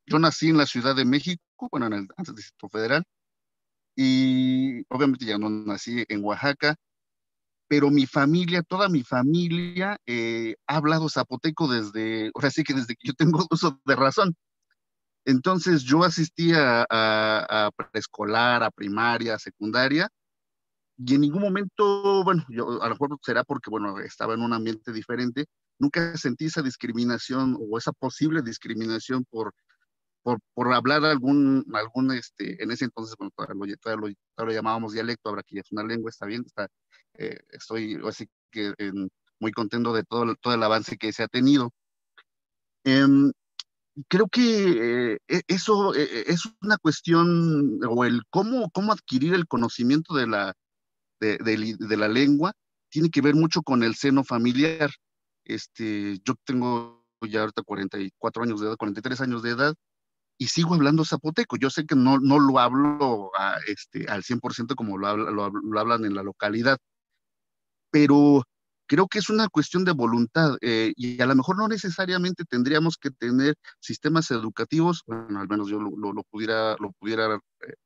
yo nací en la Ciudad de México, bueno, en el antes Distrito Federal, y obviamente ya no nací en Oaxaca, pero mi familia, toda mi familia, ha hablado zapoteco desde, ahora sí que desde que yo tengo uso de razón. Entonces yo asistía a preescolar, a primaria, a secundaria, y en ningún momento, bueno, yo, a lo mejor será porque, bueno, estaba en un ambiente diferente, nunca sentí esa discriminación o esa posible discriminación por hablar en ese entonces, bueno, todavía lo llamábamos dialecto, ahora que ya es una lengua, está bien, estoy así que muy contento de todo el avance que se ha tenido. Em, Creo que eso es una cuestión, o el cómo adquirir el conocimiento de la lengua, tiene que ver mucho con el seno familiar. Yo tengo ya ahorita 44 años de edad, 43 años de edad, y sigo hablando zapoteco. Yo sé que no lo hablo al 100% como lo hablan en la localidad, pero creo que es una cuestión de voluntad, y a lo mejor no necesariamente tendríamos que tener sistemas educativos, bueno, al menos yo lo pudiera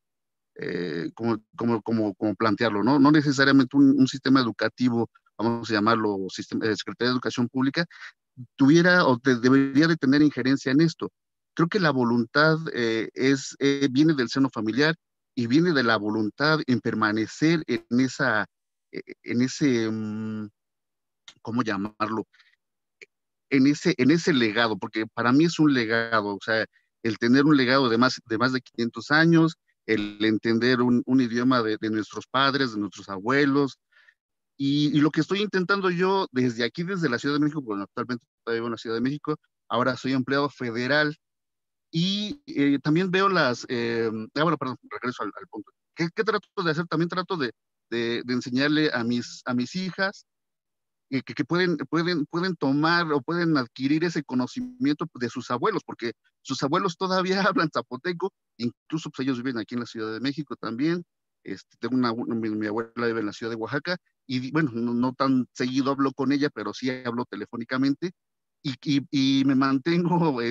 como plantearlo, ¿no? No necesariamente un sistema educativo, vamos a llamarlo Secretaría de Educación Pública, tuviera debería de tener injerencia en esto. Creo que la voluntad viene del seno familiar y viene de la voluntad en permanecer en ese, ¿cómo llamarlo? En ese legado, porque para mí es un legado, o sea, el tener un legado de más de 500 años, el entender un idioma de nuestros padres, de nuestros abuelos, y lo que estoy intentando yo desde aquí, desde la Ciudad de México, bueno, actualmente todavía vivo en la Ciudad de México, ahora soy empleado federal, y también veo bueno, perdón, regreso al punto. ¿Qué trato de hacer? También trato de enseñarle a mis hijas que pueden tomar o pueden adquirir ese conocimiento de sus abuelos, porque sus abuelos todavía hablan zapoteco, incluso pues ellos viven aquí en la Ciudad de México también. Tengo mi abuela vive en la ciudad de Oaxaca, y bueno, no tan seguido hablo con ella, pero sí hablo telefónicamente, y me mantengo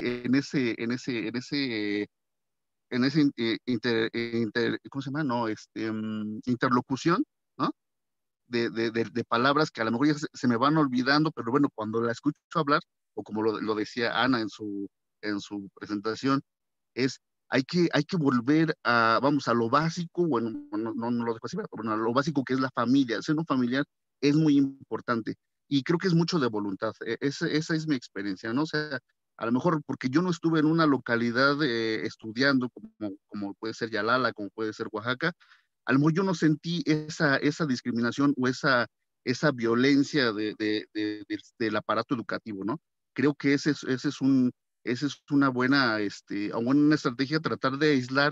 en ese ¿cómo se llama? No, interlocución, ¿no? De palabras que a lo mejor ya se me van olvidando, pero bueno, cuando la escucho hablar, o como lo decía Ana en su presentación, es hay que volver vamos, a lo básico, bueno, no lo dejo así, pero bueno, a lo básico que es la familia. El seno familiar es muy importante, y creo que es mucho de voluntad. Esa es mi experiencia, ¿no? O sea, a lo mejor porque yo no estuve en una localidad estudiando como puede ser Yalala, como puede ser Oaxaca, a lo mejor yo no sentí esa discriminación o esa violencia del aparato educativo, ¿no? Creo que esa es una buena estrategia, tratar de aislar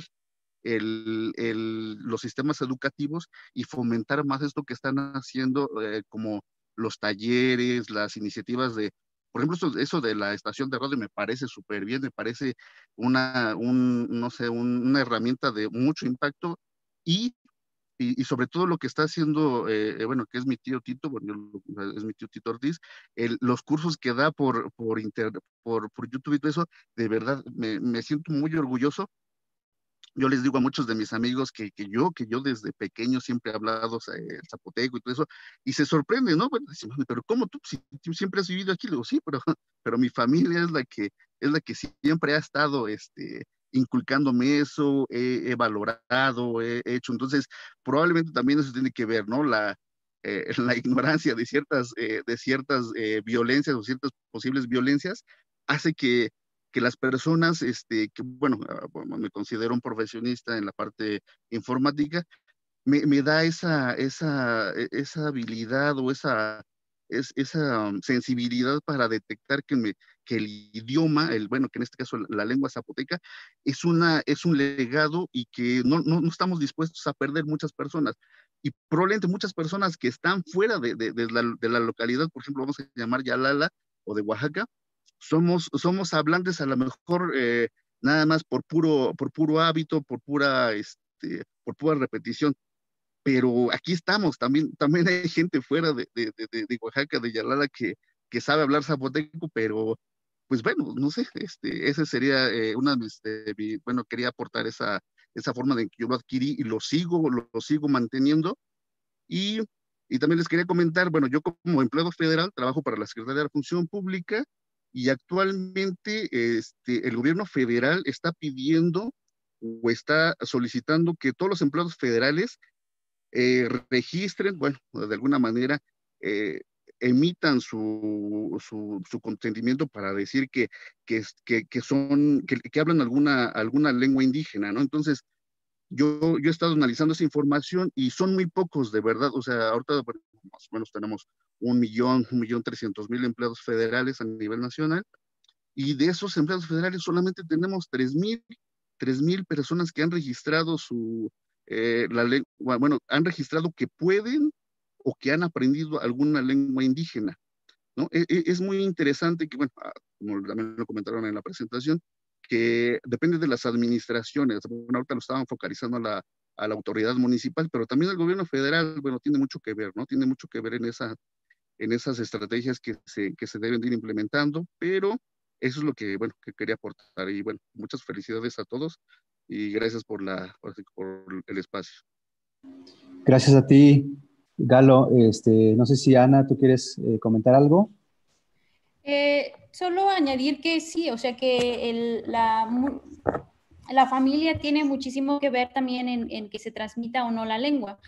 los sistemas educativos y fomentar más esto que están haciendo, como los talleres, las iniciativas por ejemplo, eso de la estación de radio me parece súper bien, me parece no sé, una herramienta de mucho impacto, y y sobre todo lo que está haciendo, bueno, que es mi tío Tito, bueno, es mi tío Tito Ortiz, los cursos que da por YouTube y todo eso, de verdad me siento muy orgulloso. Yo les digo a muchos de mis amigos que yo desde pequeño siempre he hablado el zapoteco y todo eso, y se sorprende, ¿no? Bueno, dicen, pero ¿cómo tú? Si tú siempre has vivido aquí, le digo, sí, pero mi familia es la que siempre ha estado inculcándome eso, he valorado, he hecho. Entonces, probablemente también eso tiene que ver, ¿no? La ignorancia de ciertas violencias o ciertas posibles violencias hace que las personas, que bueno, bueno, me considero un profesionista en la parte informática, me da esa habilidad o esa sensibilidad para detectar que el idioma, bueno, que en este caso la lengua zapoteca, es un legado, y que no estamos dispuestos a perder muchas personas. Y probablemente muchas personas que están fuera de la localidad, por ejemplo, vamos a llamar Yalala o de Oaxaca, somos hablantes a lo mejor, nada más por puro hábito, por pura repetición, pero aquí estamos. También hay gente fuera de Oaxaca, de Yalala, que sabe hablar zapoteco, pero pues bueno, no sé, ese sería una de mis, bueno, quería aportar esa forma de que yo lo adquirí y lo sigo manteniendo. Y, y también les quería comentar, bueno, yo como empleado federal trabajo para la Secretaría de la Función Pública y actualmente el gobierno federal está pidiendo o está solicitando que todos los empleados federales registren, bueno, de alguna manera, eh, emitan su consentimiento para decir que hablan alguna lengua indígena, ¿no? Entonces, yo he estado analizando esa información y son muy pocos, de verdad. O sea, ahorita bueno, más o menos tenemos 1.300.000 empleados federales a nivel nacional, y de esos empleados federales solamente tenemos 3.000 personas que han registrado la lengua, bueno, han registrado que pueden o que han aprendido alguna lengua indígena, ¿no? Es muy interesante que, bueno, como también lo comentaron en la presentación, que depende de las administraciones. Bueno, ahorita lo estaban focalizando a la autoridad municipal, pero también el gobierno federal, bueno, tiene mucho que ver, ¿no? Tiene mucho que ver en esas estrategias que se deben de ir implementando, pero eso es lo que, bueno, que quería aportar. Y bueno, muchas felicidades a todos y gracias por el espacio. Gracias a ti, Galo. No sé si Ana, ¿tú quieres comentar algo? Solo añadir que sí, o sea que la familia tiene muchísimo que ver también en que se transmita o no la lengua.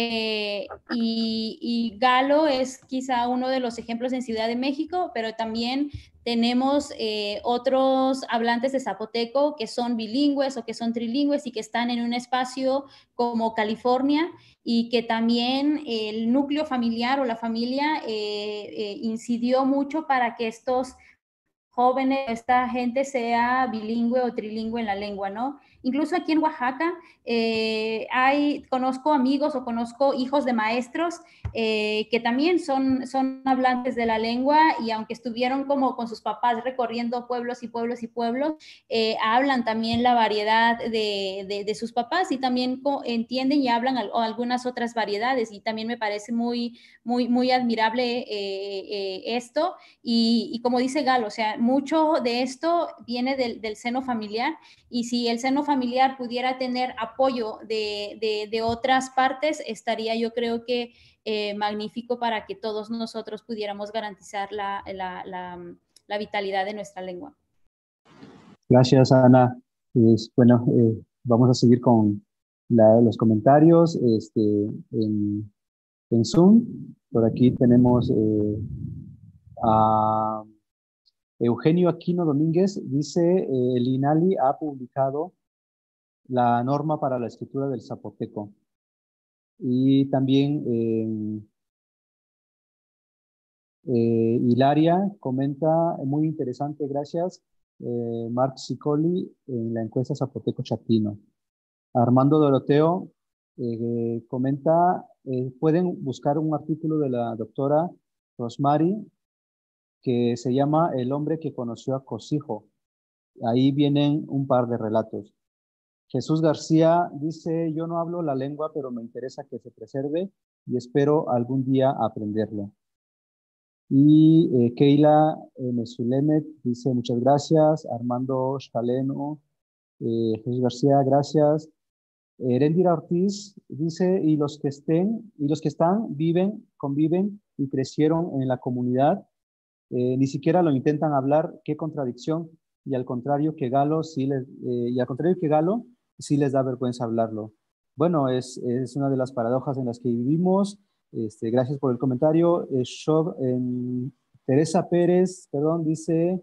Y Galo es quizá uno de los ejemplos en Ciudad de México, pero también tenemos otros hablantes de zapoteco que son bilingües o que son trilingües y que están en un espacio como California, y que también el núcleo familiar o la familia incidió mucho para que estos jóvenes, esta gente sea bilingüe o trilingüe en la lengua, ¿no? Incluso aquí en Oaxaca conozco amigos o conozco hijos de maestros que también son hablantes de la lengua, y aunque estuvieron como con sus papás recorriendo pueblos y pueblos y pueblos, hablan también la variedad de sus papás, y también entienden y hablan algunas otras variedades, y también me parece muy, muy, muy admirable esto. Y como dice Galo, o sea, mucho de esto viene del seno familiar, y si el seno familiar pudiera tener apoyo de otras partes, estaría, yo creo que magnífico para que todos nosotros pudiéramos garantizar la vitalidad de nuestra lengua. Gracias, Ana. Bueno, vamos a seguir con los comentarios en Zoom. Por aquí tenemos a Eugenio Aquino Domínguez. Dice, el INALI ha publicado la norma para la escritura del zapoteco. Y también Hilaria comenta, muy interesante, gracias, Mark Sicoli en la encuesta Zapoteco Chatino. Armando Doroteo comenta, pueden buscar un artículo de la doctora Rosmary que se llama El hombre que conoció a Cosijo. Ahí vienen un par de relatos. Jesús García dice, yo no hablo la lengua, pero me interesa que se preserve y espero algún día aprenderlo. Y Keila Mesulemet dice, muchas gracias. Armando Scaleno, Jesús García, gracias. Erendira Ortiz dice, y los que están, viven, conviven y crecieron en la comunidad, ni siquiera lo intentan hablar, qué contradicción, y al contrario que Galo sí les da vergüenza hablarlo. Bueno, es una de las paradojas en las que vivimos. Gracias por el comentario. Teresa Pérez, perdón, dice,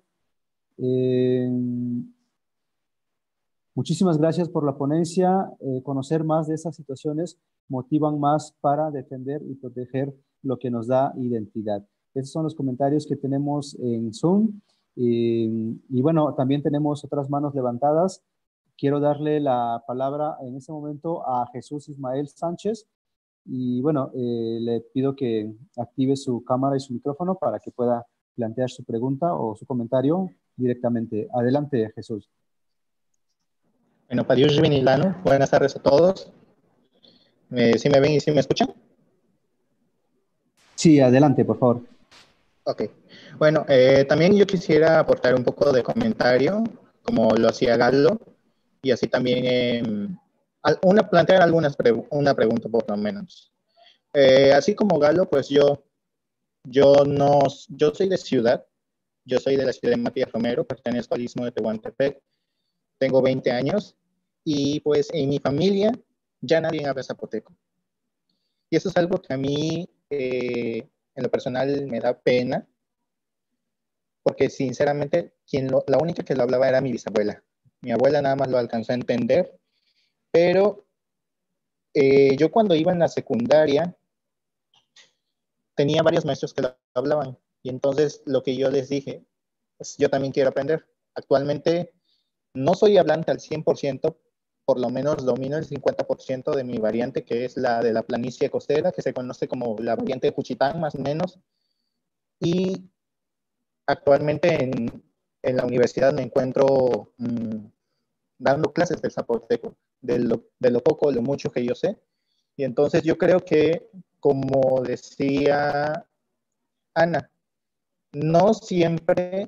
muchísimas gracias por la ponencia. Conocer más de esas situaciones motivan más para defender y proteger lo que nos da identidad. Esos son los comentarios que tenemos en Zoom. Y bueno, también tenemos otras manos levantadas. Quiero darle la palabra en este momento a Jesús Ismael Sánchez. Y bueno, le pido que active su cámara y su micrófono para que pueda plantear su pregunta o su comentario directamente. Adelante, Jesús. Bueno, Padiush Vinilano, buenas tardes a todos. ¿Sí me ven y sí me escuchan? Sí, adelante, por favor. Ok. Bueno, también yo quisiera aportar un poco de comentario, como lo hacía Galo, y así también plantear una pregunta por lo menos. Así como Galo, pues yo no, yo soy de ciudad, yo soy de la ciudad de Matías Romero, pertenezco al Istmo de Tehuantepec, tengo 20 años, y pues en mi familia ya nadie habla zapoteco. Y eso es algo que a mí, en lo personal, me da pena, porque sinceramente la única que lo hablaba era mi bisabuela. Mi abuela nada más lo alcanzó a entender, pero yo cuando iba en la secundaria tenía varios maestros que lo hablaban, y entonces lo que yo les dije, pues yo también quiero aprender. Actualmente no soy hablante al 100%, por lo menos domino el 50% de mi variante, que es la de la planicie costera, que se conoce como la variante de Juchitán, más o menos, y actualmente en la universidad me encuentro dando clases del zapoteco, de lo poco, lo mucho que yo sé. Y entonces yo creo que, como decía Ana, no siempre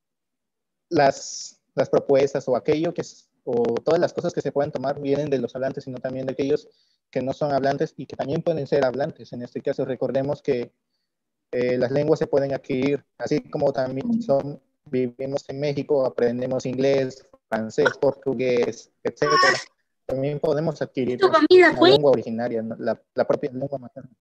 las propuestas o aquello o todas las cosas que se pueden tomar vienen de los hablantes, sino también de aquellos que no son hablantes y que también pueden ser hablantes. En este caso, recordemos que las lenguas se pueden adquirir, así como también vivimos en México, aprendemos inglés, francés, portugués, etcétera. También podemos adquirir Tu comida la fue. lengua originaria, ¿no? La propia lengua materna.